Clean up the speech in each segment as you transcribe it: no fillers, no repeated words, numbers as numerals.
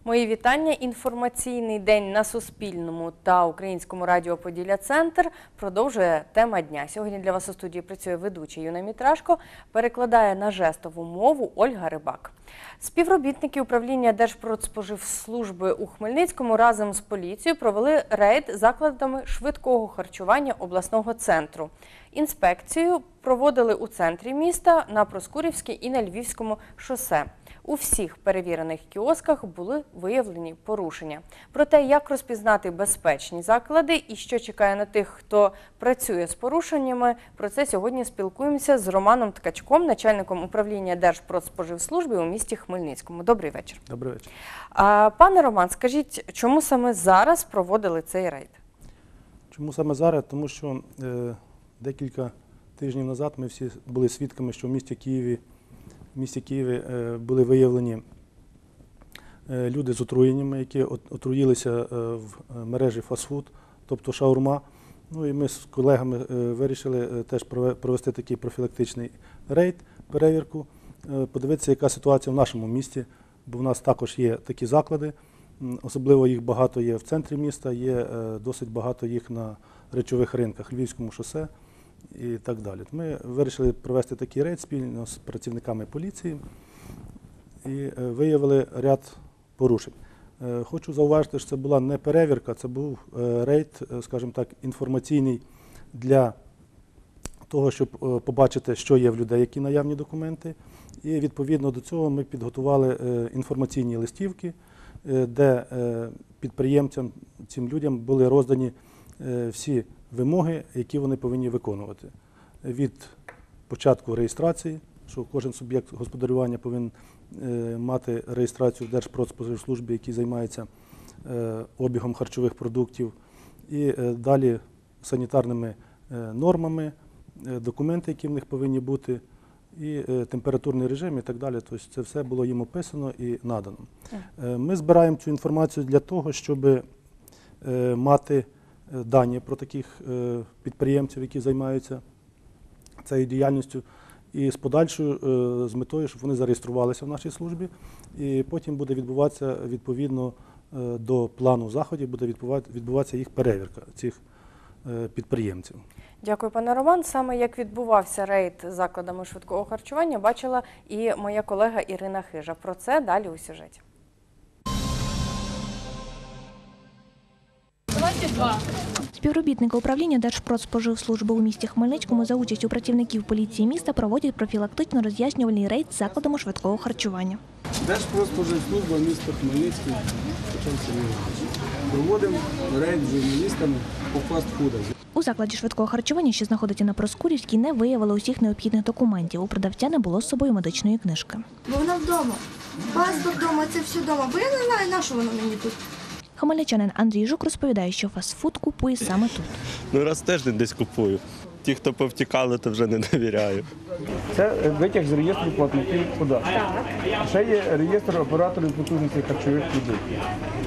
Мої вітання. Інформаційний день на Суспільному та Українському радіо «Поділля-Центр» продовжує тема дня. Сьогодні для вас у студії працює ведуча Юна Мітрашко, перекладає на жестову мову Ольга Рибак. Співробітники управління Держпродспоживслужби у Хмельницькому разом з поліцією провели рейд закладами швидкого харчування обласного центру. Інспекцію проводили у центрі міста, на Проскурівській і на Львівському шосе. У всіх перевірених кіосках були виявлені порушення. Про те, як розпізнати безпечні заклади і що чекає на тих, хто працює з порушеннями, про це сьогодні спілкуємося з Романом Ткачком, начальником управління Держпродспоживслужби у місті Хмельницькому. Добрий вечір. Добрий вечір. Пане Роман, скажіть, чому саме зараз проводили цей рейд? Чому саме зараз? Тому що декілька тижнів назад ми всі були свідками, що в місті Києві були виявлені люди з отруєннями, які отруїлися в мережі фастфуд, тобто шаурма. Ну і ми з колегами вирішили теж провести такий профілактичний рейд, перевірку, подивитися, яка ситуація в нашому місті, бо в нас також є такі заклади, особливо їх багато є в центрі міста, є досить багато їх на речових ринках, Львівському шосе і так далі. Ми вирішили провести такий рейд спільно з працівниками поліції і виявили ряд порушень. Хочу зауважити, що це була не перевірка, це був рейд, скажімо так, інформаційний для того, щоб побачити, що є в людей, які наявні документи. І відповідно до цього ми підготували інформаційні листівки, де підприємцям, цим людям були роздані всі вимоги, які вони повинні виконувати. Від початку реєстрації, що кожен суб'єкт господарювання повинен мати реєстрацію в Держпродспоживслужбі, який займається обігом харчових продуктів, і далі санітарними нормами, документи, які в них повинні бути, і температурний режим і так далі. Тобто це все було їм описано і надано. Ми збираємо цю інформацію для того, щоб мати дані про таких підприємців, які займаються цією діяльністю, і з подальшою, з метою, щоб вони зареєструвалися в нашій службі, і потім буде відбуватися, відповідно до плану заходів, буде відбуватися їх перевірка, цих підприємців. Дякую, пане Роман. Саме як відбувався рейд закладами швидкого харчування, бачила і моя колега Ірина Хижа. Про це далі у сюжеті. Співробітники управління Держпродспоживслужби у місті Хмельницькому за участю працівників поліції міста проводять профілактично-роз'яснювальний рейд з закладами швидкого харчування. Держпродспоживслужба міста Хмельницький проводимо рейд з журналістами по фастфудах. У закладі швидкого харчування, що знаходиться на Проскурівській, не виявили усіх необхідних документів. У продавця не було з собою медичної книжки. Бо вона вдома. Паспорт вдома, це все вдома. Бо я не знаю, на що воно мені тут. Хмельничанин Андрій Жук розповідає, що фастфуд купує саме тут. Раз в тиждень десь купую. Ті, хто повтікали, то вже не довіряю. Це витяг з реєстру платників податків. Ще є реєстр операторів потужностей харчових продуктів.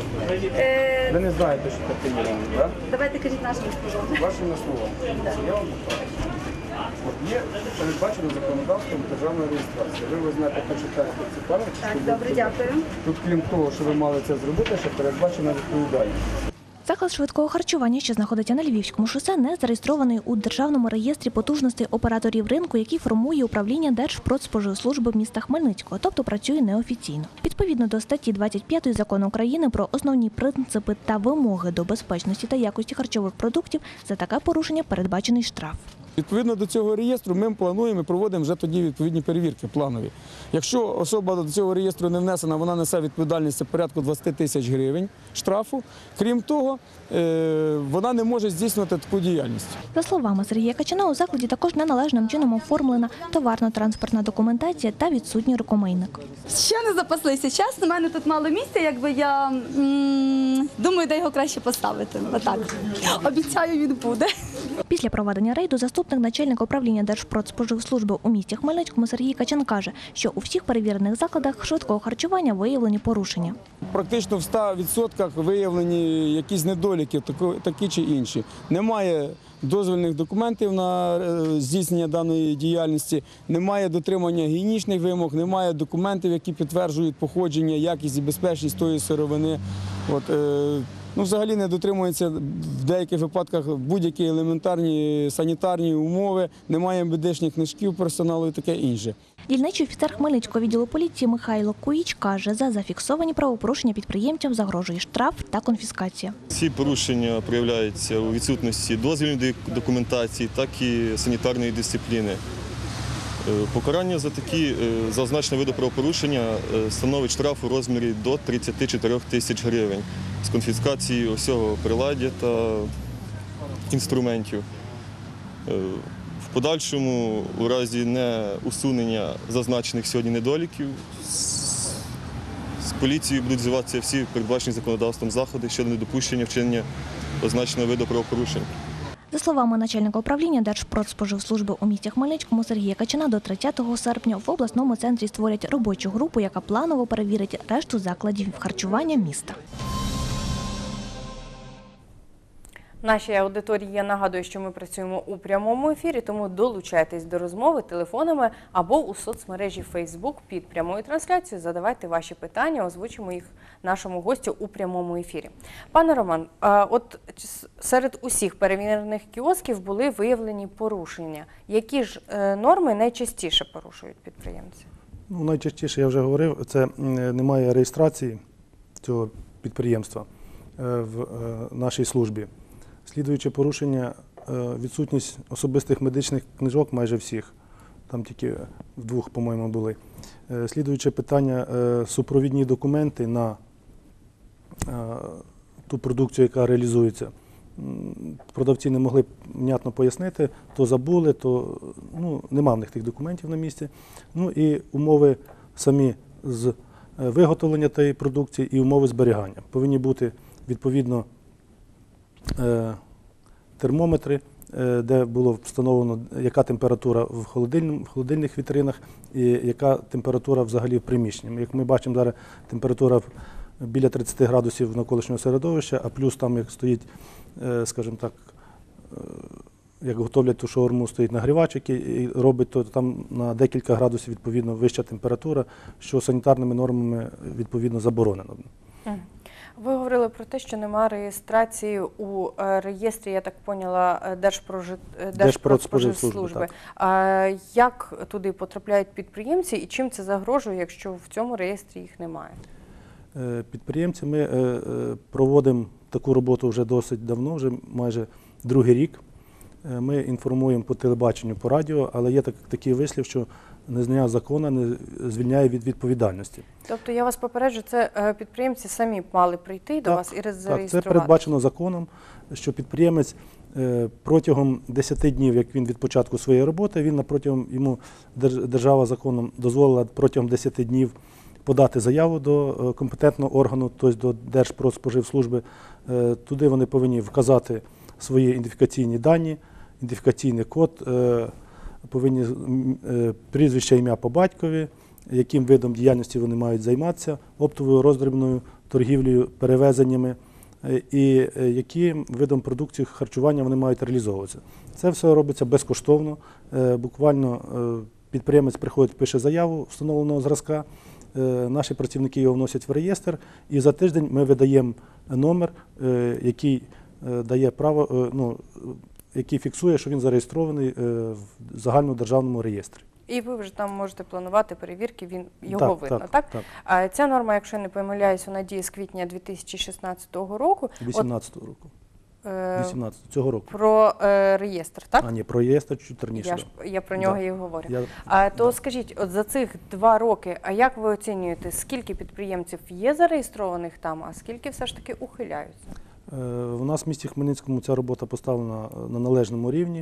Ви не знаєте, що таке є, так? Давайте кажіть нашим словом. Вашими словами. Я вам покажу. Є передбачено законодавством державна реєстрація. Ви візьмете, почитаєте ці пам'ятки. Так, добре, дякую. Тут, крім того, що ви мали це зробити, ще передбачена відповідальність. Заклад швидкого харчування, що знаходиться на Львівському шосе, не зареєстрований у Державному реєстрі потужностей операторів ринку, який формує управління Держпродспоживслужби міста Хмельницького, тобто працює неофіційно. Відповідно до статті 25 Закону України про основні принципи та вимоги до безпечності та якості харчових продуктів, за таке порушення передбачений штраф. Відповідно до цього реєстру ми плануємо і проводимо вже тоді відповідні перевірки планові. Якщо особа до цього реєстру не внесена, вона несе відповідальність порядку 20 тисяч гривень штрафу. Крім того, вона не може здійснювати таку діяльність. За словами Сергія Качана, у закладі також неналежним чином оформлена товарно-транспортна документація та відсутній рукомийник. Ще не запаслися. Чесно, у мене тут мало місця, якби я думаю, де його краще поставити. Отак. Обіцяю, він буде. Після проведення рейду заступник начальника управління Держпродспоживслужби у місті Хмельницькому Сергій Качан каже, що у всіх перевірених закладах швидкого харчування виявлені порушення. Практично в 100% виявлені якісь недоліки, такі чи інші. Немає дозвільних документів на здійснення даної діяльності, немає дотримання гігієнічних вимог, немає документів, які підтверджують походження, якість і безпечність тої сировини. Взагалі не дотримуються в деяких випадках будь-які елементарні санітарні умови, немає медичних книжків персоналу і таке інше. Дільничий офіцер Хмельницького відділу поліції Михайло Куїч каже, за зафіксовані правопорушення підприємцям загрожує штраф та конфіскація. Ці порушення проявляються у відсутності дозвільної документації, так і санітарної дисципліни. Покарання за такі зазначені види правопорушення становить штраф у розмірі до 34 тисяч гривень з конфіскацією усього приладдя та інструментів. В подальшому, у разі неусунення зазначених сьогодні недоліків, з поліцією будуть вживатися всі передбачені законодавством заходи щодо недопущення вчинення означеного виду правопорушень. За словами начальника управління Держпродспоживслужби у місті Хмельницькому Сергія Качана, до 30 серпня в обласному центрі створять робочу групу, яка планово перевірить решту закладів харчування міста. Нашій аудиторії я нагадую, що ми працюємо у прямому ефірі, тому долучайтесь до розмови телефонами або у соцмережі Facebook під прямою трансляцією. Задавайте ваші питання, озвучимо їх нашому гостю у прямому ефірі. Пане Роман, от серед усіх перевірених кіосків були виявлені порушення. Які ж норми найчастіше порушують підприємці? Найчастіше, я вже говорив, це немає реєстрації цього підприємства в нашій службі. Слідуюче порушення – відсутність особистих медичних книжок майже всіх, там тільки в 2, по-моєму, були. Слідуюче питання – супровідні документи на ту продукцію, яка реалізується. Продавці не могли внятно пояснити, то забули, то нема в них тих документів на місці. І умови самі з виготовлення тієї продукції і умови зберігання. Повинні бути відповідно термометри, де було встановлено, яка температура в холодильних вітринах і яка температура взагалі в приміщенні. Як ми бачимо, зараз температура біля 30 градусів навколишнього середовища, а плюс там, як стоїть, скажімо так, як готовлять ту шаурму, стоїть нагрівач, який робить, то там на декілька градусів відповідно вища температура, що санітарними нормами відповідно заборонено. Ви говорили про те, що немає реєстрації у реєстрі, я так поняла, Держпродспоживслужби. Як туди потрапляють підприємці і чим це загрожує, якщо в цьому реєстрі їх немає? Підприємці, ми проводимо таку роботу вже досить давно, вже майже 2-й рік. Ми інформуємо по телебаченню, по радіо, але є такий вислів, що незнання закону не звільняє від відповідальності. Тобто, я вас попереджу, це підприємці самі мали прийти до вас і зареєструвати? Так, це передбачено законом, що підприємець протягом 10 днів, як він від початку своєї роботи, йому держава законом дозволила протягом 10 днів подати заяву до компетентного органу, тобто до Держпродспоживслужби. Туди вони повинні вказати свої ідентифікаційні дані, ідентифікаційний код, повинні прізвище, ім'я по батькові, яким видом діяльності вони мають займатися, оптовою роздрібною торгівлею, перевезеннями і яким видом продукції харчування вони мають реалізовуватися. Це все робиться безкоштовно. Буквально підприємець приходить, пише заяву встановленого зразка, наші працівники його вносять в реєстр, і за тиждень ми видаємо номер, який дає право, який фіксує, що він зареєстрований в загальнодержавному реєстрі. І ви вже там можете планувати перевірки, його видно, так? Так. А ця норма, якщо я не помиляюсь, вона діє з квітня 2016 року. 2018 року. 18 цього року. Про реєстр, так? А ні, про реєстр чуть раніше. Я про нього і говорю. Да. То скажіть, от за цих 2 роки, а як ви оцінюєте, скільки підприємців є зареєстрованих там, а скільки все ж таки ухиляються? У нас в місті Хмельницькому ця робота поставлена на належному рівні.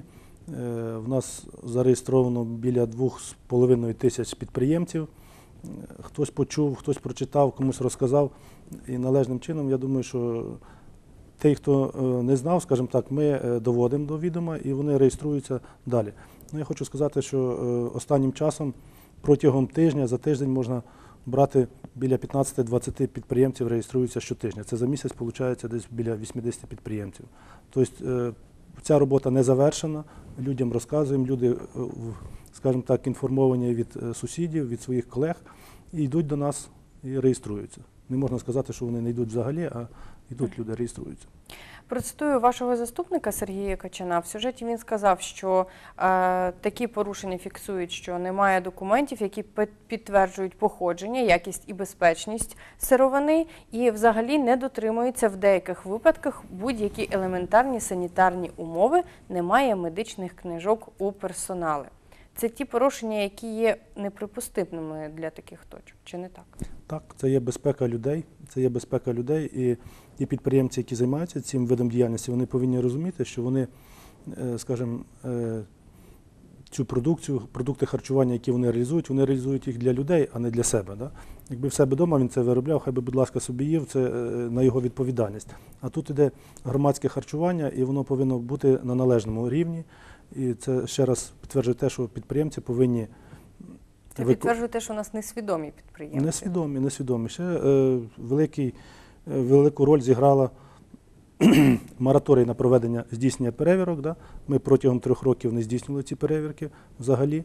В нас зареєстровано біля 2,5 тисяч підприємців. Хтось почув, хтось прочитав, комусь розказав. І належним чином, я думаю, що ті, хто не знав, скажімо так, ми доводимо до відома і вони реєструються далі. Я хочу сказати, що останнім часом, протягом тижня, за тиждень можна брати біля 15-20 підприємців, реєструються щотижня. Це за місяць, виходить, десь біля 80 підприємців. Тобто Ця робота не завершена, людям розказуємо, люди, скажімо так, інформовані від сусідів, від своїх колег, і йдуть до нас і реєструються. Не можна сказати, що вони не йдуть взагалі, а йдуть люди, реєструються. Процитую вашого заступника Сергія Качана. В сюжеті він сказав, що такі порушення фіксують, що немає документів, які підтверджують походження, якість і безпечність сировини, і взагалі не дотримуються в деяких випадках будь-які елементарні санітарні умови, немає медичних книжок у персоналу. Це ті порушення, які є неприпустимими для таких точок, чи не так? Так, це є безпека людей, і ті підприємці, які займаються цим видом діяльності, вони повинні розуміти, що вони, скажімо, цю продукцію, продукти харчування, які вони реалізують їх для людей, а не для себе. Да? Якби в себе вдома він це виробляв, хай би, будь ласка, собі їв, це на його відповідальність. А тут іде громадське харчування, і воно повинно бути на належному рівні. І це ще раз підтверджує те, що підприємці повинні... Це підтверджує те, що у нас несвідомі підприємці. Несвідомі. Ще велику роль зіграла мораторій на проведення здійснення перевірок. Да? Ми протягом 3 років не здійснювали ці перевірки взагалі.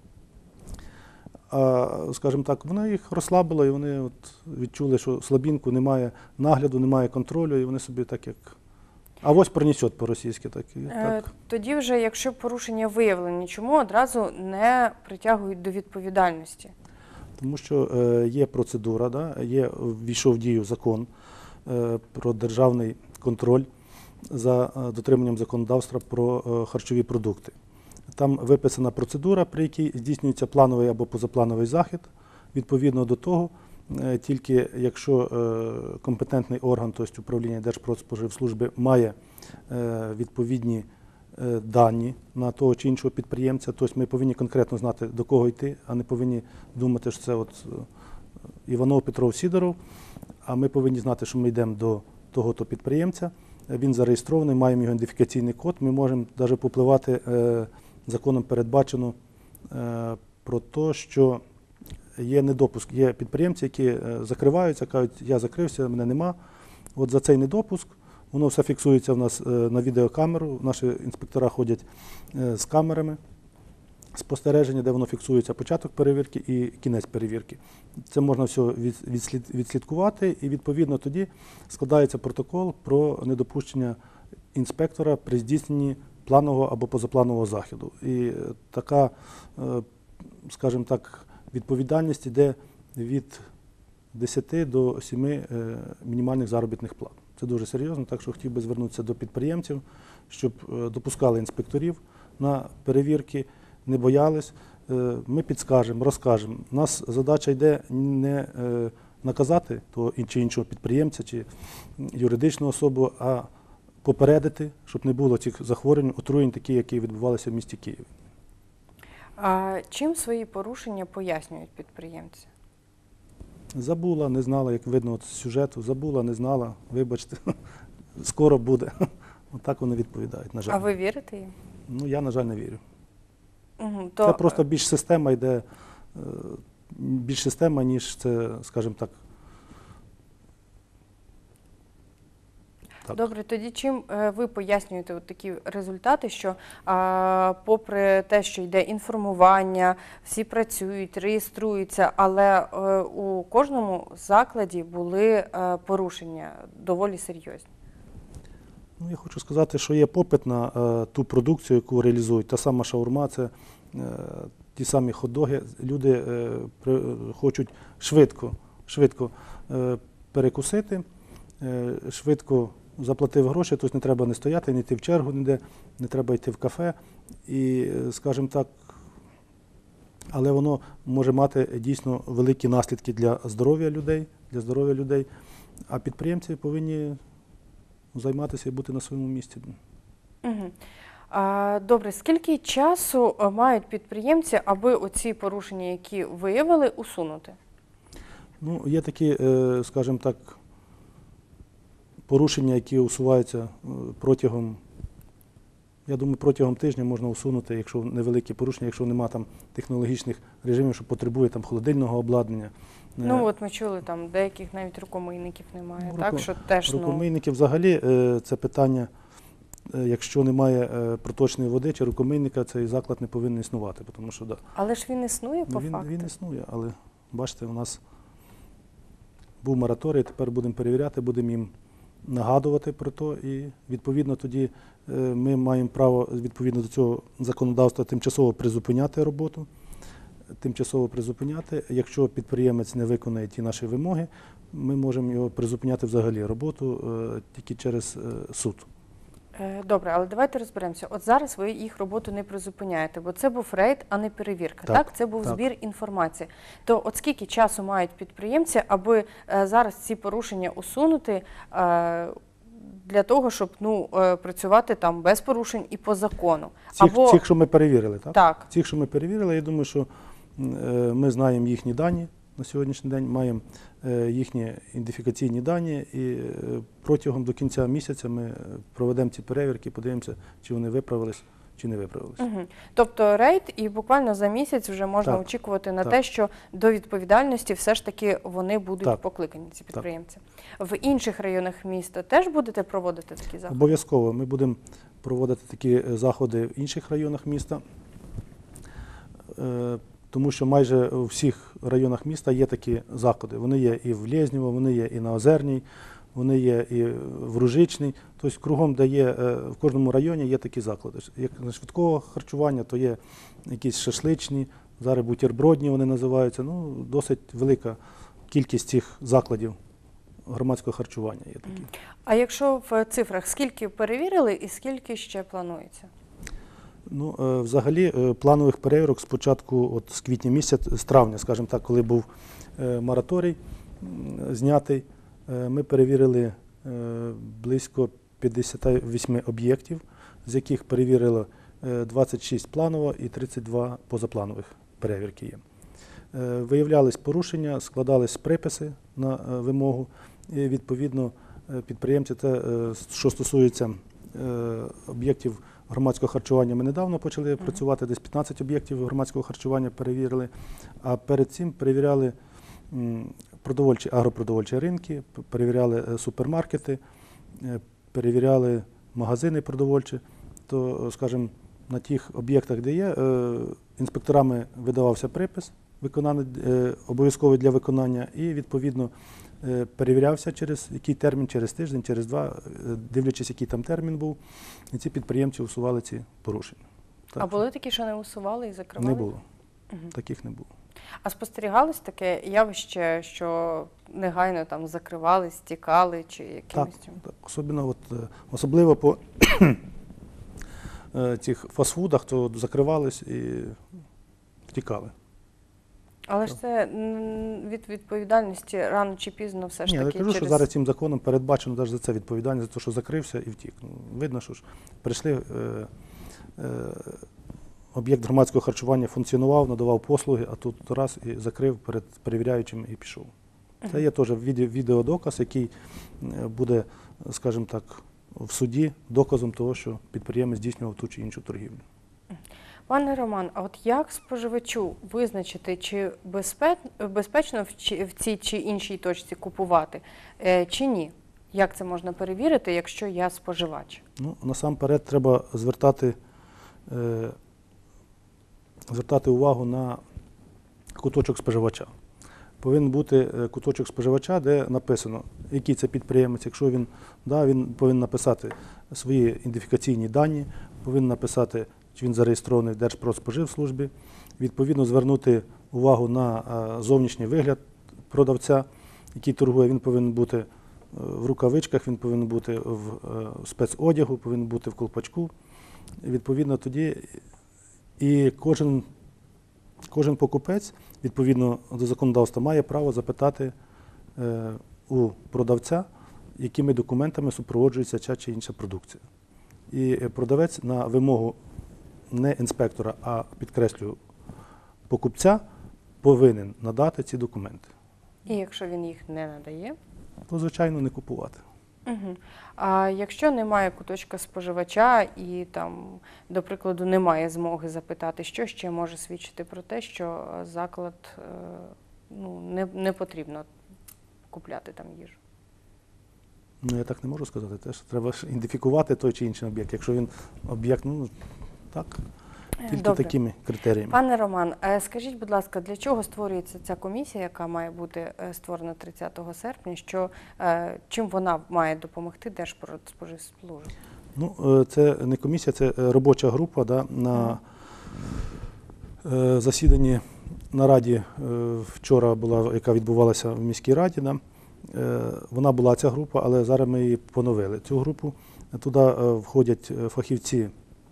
А, скажімо так, вона їх розслабила, і вони от відчули, що слабінку, немає нагляду, немає контролю, і вони собі так як... А ось пронесет по-російськи. Так. Тоді вже, якщо порушення виявлені, чому одразу не притягують до відповідальності? Тому що є процедура, да? Ввійшов в дію закон про державний контроль за дотриманням законодавства про харчові продукти. Там виписана процедура, при якій здійснюється плановий або позаплановий захід. Відповідно до того, тільки якщо компетентний орган, тобто управління Держпродспоживслужби, має відповідні дані на того чи іншого підприємця, тобто ми повинні конкретно знати, до кого йти, а не повинні думати, що це от Іванов, Петров, Сідоров, а ми повинні знати, що ми йдемо до того-то підприємця, він зареєстрований, маємо його ідентифікаційний код, ми можемо навіть попливати, законом передбачено про те, що є недопуск, є підприємці, які закриваються, кажуть, я закрився, мене нема. От за цей недопуск, воно все фіксується в нас на відеокамеру, наші інспектора ходять з камерами спостереження, де воно фіксується початок перевірки і кінець перевірки. Це можна все відслідкувати, і відповідно тоді складається протокол про недопущення інспектора при здійсненні планового або позапланового заходу. І така, скажімо так, відповідальність йде від 10 до 7 мінімальних заробітних плат. Це дуже серйозно, так що хотів би звернутися до підприємців, щоб допускали інспекторів на перевірки, не боялись. Ми підскажемо, розкажемо. У нас задача йде не наказати того чи іншого підприємця чи юридичну особу, а попередити, щоб не було цих захворювань, отруєнь, такі, які відбувалися в місті Києві. А чим свої порушення пояснюють підприємці? Забула, не знала, як видно з сюжету, забула, не знала, вибачте, скоро буде. Отак вони відповідають, на жаль. А ви вірите їм? Ну, я, на жаль, не вірю. То... Це просто більш система йде, більш система, ніж це, скажімо так. Добре, тоді чим ви пояснюєте от такі результати, що попри те, що йде інформування, всі працюють, реєструються, але у кожному закладі були порушення доволі серйозні? Ну, я хочу сказати, що є попит на ту продукцію, яку реалізують. Та сама шаурма, це ті самі хот-доги. Люди хочуть швидко перекусити, швидко заплатив гроші, тобто не треба не стояти, не йти в чергу ніде, не треба йти в кафе. І, скажімо так, але воно може мати дійсно великі наслідки для здоров'я людей, а підприємці повинні займатися і бути на своєму місці. Угу. Добре, скільки часу мають підприємці, аби оці порушення, які виявили, усунути? Ну, є такі, скажімо так, порушення, які усуваються протягом, я думаю, протягом тижня можна усунути, якщо невеликі порушення, якщо немає там технологічних режимів, що потребує там холодильного обладнання. Ну, от ми чули, там деяких навіть рукомийників немає, так? Що теж, рукомийники взагалі це питання якщо немає проточної води чи рукомийника, цей заклад не повинен існувати. Тому що, да, Але ж він існує по факту? він існує, але бачите, у нас був мораторій, тепер будемо перевіряти, будемо їм нагадувати про те, і відповідно тоді ми маємо право відповідно до цього законодавства тимчасово призупиняти роботу. Тимчасово призупиняти. Якщо підприємець не виконає ті наші вимоги, ми можемо його призупиняти взагалі роботу тільки через суд. Добре, але давайте розберемося. От зараз ви їх роботу не призупиняєте, бо це був рейд, а не перевірка. Так? Це був збір інформації. То от скільки часу мають підприємці, аби зараз ці порушення усунути для того, щоб працювати там без порушень і по закону? Цих, що ми перевірили, так? Так. Цих, що ми перевірили, я думаю, що ми знаємо їхні дані на сьогоднішній день, маємо їхні ідентифікаційні дані, і протягом до кінця місяця ми проведемо ці перевірки, подивимося, чи вони виправились, чи не виправились. Угу. Тобто рейд, і буквально за місяць вже можна очікувати на те, що до відповідальності все ж таки вони будуть покликані, ці підприємці. В інших районах міста теж будете проводити такі заходи? Обов'язково. Ми будемо проводити такі заходи в інших районах міста, тому що майже у всіх районах міста є такі заходи. Вони є і в Лєзнєво, вони є і на Озерній, вони є і в Ружичній. Тобто кругом, де є, в кожному районі є такі заклади. Як швидкого харчування, то є якісь шашличні, зараз бутербродні вони називаються. Досить велика кількість цих закладів громадського харчування є такі. А якщо в цифрах, скільки перевірили і скільки ще планується? Взагалі планових перевірок спочатку, з квітня місяця, з травня, скажімо так, коли був мораторій знятий, ми перевірили близько 58 об'єктів, з яких перевірили 26 планово і 32 позапланових перевірки є. Виявлялись порушення, складались приписи на вимогу, і відповідно підприємці, що стосується об'єктів громадського харчування, ми недавно почали працювати, десь 15 об'єктів громадського харчування перевірили, а перед цим перевіряли агропродовольчі ринки, перевіряли супермаркети, перевіряли магазини продовольчі. То, скажімо, на тих об'єктах, де є, інспекторами видавався припис, обов'язковий для виконання, і відповідно перевірявся через який термін, через тиждень, через два, дивлячись, який там термін був, і ці підприємці усували ці порушення. А були такі, що не усували і закривали? Не було. Таких не було. А спостерігалось таке явище, що негайно там закривали, стікали чи якимось? Так. Особливо по цих фастфудах, то закривались і втікали. Але ж це від відповідальності рано чи пізно все ж таки. Ні, я кажу, що зараз цим законом передбачено навіть за це відповідальність, за те, що закрився і втік. Видно, що ж прийшли, об'єкт громадського харчування функціонував, надавав послуги, а тут раз і закрив перед перевіряючим і пішов. Це є теж відеодоказ, який буде, скажімо так, в суді доказом того, що підприємець здійснював ту чи іншу торгівлю. Пане Роман, а от як споживачу визначити, чи безпечно в цій чи іншій точці купувати, чи ні? Як це можна перевірити, якщо я споживач? Насамперед треба звертати увагу на куточок споживача. Повинен бути куточок споживача, де написано, який це підприємець. Якщо він повинен написати свої ідентифікаційні дані, повинен написати, чи він зареєстрований в Держпродспоживслужбі, відповідно звернути увагу на зовнішній вигляд продавця, який торгує. Він повинен бути в рукавичках, він повинен бути в спецодягу, повинен бути в колпачку. Відповідно тоді і кожен покупець, відповідно до законодавства, має право запитати у продавця, якими документами супроводжується ця чи інша продукція. І продавець на вимогу не інспектора, а, підкреслюю, покупця повинен надати ці документи. І якщо він їх не надає? То, звичайно, не купувати. Угу. А якщо немає куточка споживача і, там, до прикладу, немає змоги запитати, що ще може свідчити про те, що заклад не потрібно купляти там їжу? Ну, я так не можу сказати. Теж треба ж ідентифікувати той чи інший об'єкт. Якщо він об'єкт, ну так, тільки Добре. такими критеріями. Пане Роман, скажіть, будь ласка, для чого створюється ця комісія, яка має бути створена 30 серпня? Чим вона має допомогти Держпродспоживслужбі? Ну, це не комісія, це робоча група, да, на засіданні на раді вчора була, яка відбувалася в міській раді. Да. Вона була ця група, але зараз ми її поновили. Цю групу туди входять фахівці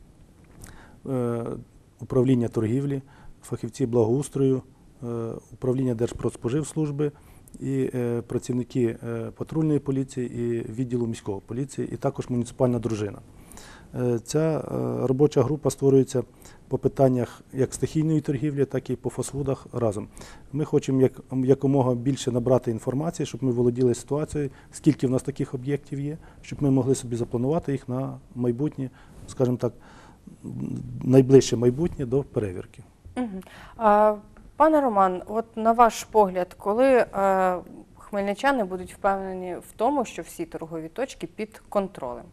управління торгівлі, фахівці благоустрою, управління Держпродспоживслужби і працівники патрульної поліції і відділу міської поліції, і також муніципальна дружина. Ця робоча група створюється по питаннях як стихійної торгівлі, так і по фастфудах разом. Ми хочемо якомога більше набрати інформації, щоб ми володіли ситуацією, скільки в нас таких об'єктів є, щоб ми могли собі запланувати їх на майбутнє, скажімо так, найближче майбутнє до перевірки. Пане Роман, от на ваш погляд, коли хмельничани будуть впевнені в тому, що всі торгові точки під контролем?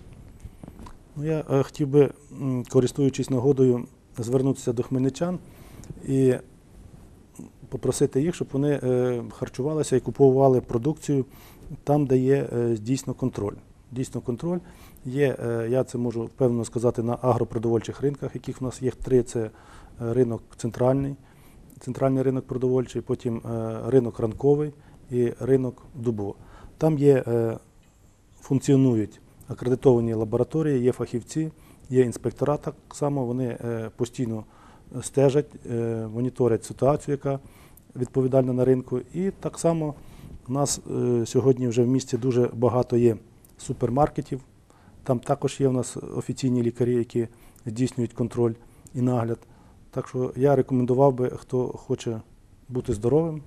Ну, я хотів би, користуючись нагодою, звернутися до хмельничан і попросити їх, щоб вони харчувалися і купували продукцію там, де є дійсно контроль. Дійсно контроль є, я це можу впевнено сказати, на агропродовольчих ринках, яких в нас є 3. Це ринок центральний ринок продовольчий, потім ринок ранковий і ринок Дубово. Там є, функціонують акредитовані лабораторії, є фахівці, є інспектора так само, вони постійно стежать, моніторять ситуацію, яка відповідальна на ринку. І так само у нас сьогодні вже в місті дуже багато є супермаркетів, там також є у нас офіційні лікарі, які здійснюють контроль і нагляд. Так що я рекомендував би, хто хоче бути здоровим,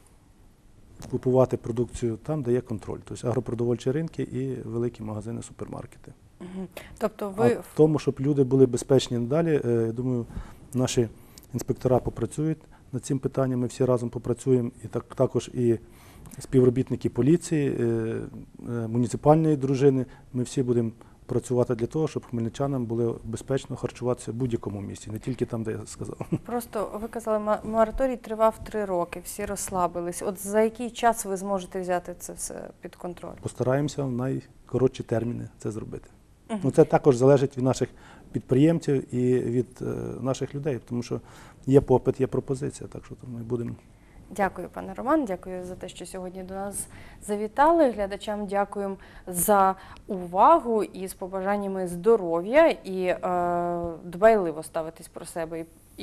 купувати продукцію там, де є контроль. Тобто агропродовольчі ринки і великі магазини, супермаркети. Тобто А в тому, щоб люди були безпечні надалі, я думаю, наші інспектора попрацюють над цим питанням, ми всі разом попрацюємо, і також і співробітники поліції, муніципальної дружини, ми всі будемо працювати для того, щоб хмельничанам було безпечно харчуватися в будь-якому місці, не тільки там, де я сказав. Просто ви казали, мораторій тривав 3 роки, всі розслабились. От за який час ви зможете взяти це все під контроль? Постараємося в найкоротші терміни це зробити. Ну, це також залежить від наших підприємців і від наших людей, тому що є попит, є пропозиція, так що ми будемо. Дякую, пане Роман, дякую за те, що сьогодні до нас завітали. Глядачам дякуємо за увагу і з побажаннями здоров'я і дбайливо ставитись про себе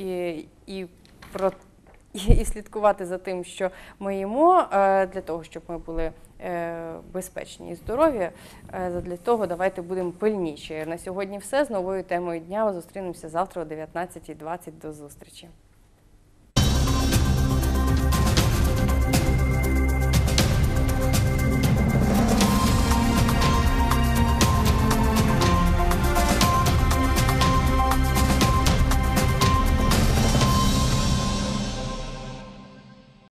і слідкувати за тим, що ми їмо, для того, щоб ми були безпечні і здорові. Для того давайте будемо пильніші. На сьогодні все. З новою темою дня зустрінемося завтра о 19:20. До зустрічі.